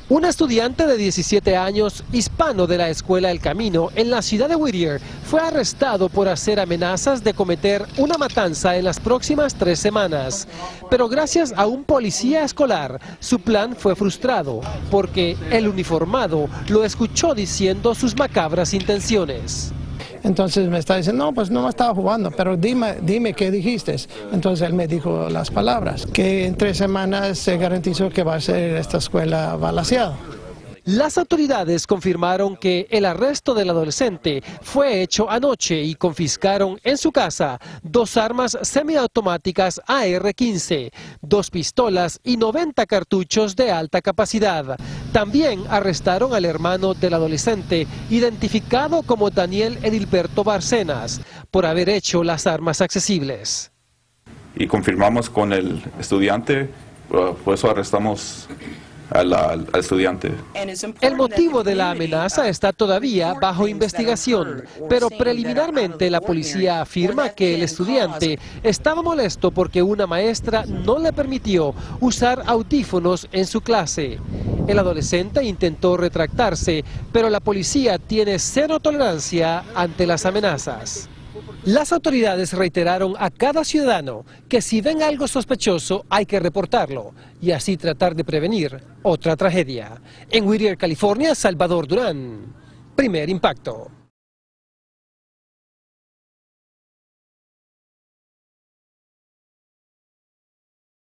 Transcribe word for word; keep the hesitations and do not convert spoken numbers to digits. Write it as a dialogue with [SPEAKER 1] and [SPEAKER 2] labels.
[SPEAKER 1] Un estudiante de diecisiete años, hispano de la Escuela El Camino, en la ciudad de Whittier, fue arrestado por hacer amenazas de cometer una matanza en las próximas tres semanas. Pero gracias a un policía escolar, su plan fue frustrado, porque el uniformado lo escuchó diciendo sus macabras intenciones.
[SPEAKER 2] Entonces me está diciendo, no, pues no me estaba jugando, pero dime, dime qué dijiste. Entonces él me dijo las palabras, que en tres semanas se garantizó que va a ser esta escuela balaceada.
[SPEAKER 1] Las autoridades confirmaron que el arresto del adolescente fue hecho anoche y confiscaron en su casa dos armas semiautomáticas A R quince, dos pistolas y noventa cartuchos de alta capacidad. También arrestaron al hermano del adolescente, identificado como Daniel Edilberto Barcenas, por haber hecho las armas accesibles.
[SPEAKER 3] Y confirmamos con el estudiante, por eso arrestamos Al, al, al estudiante.
[SPEAKER 1] El motivo de la amenaza está todavía bajo investigación, pero preliminarmente la policía afirma que el estudiante estaba molesto porque una maestra no le permitió usar audífonos en su clase. El adolescente intentó retractarse, pero la policía tiene cero tolerancia ante las amenazas. Las autoridades reiteraron a cada ciudadano que si ven algo sospechoso hay que reportarlo y así tratar de prevenir otra tragedia. En Whittier, California, Salvador Durán, Primer Impacto.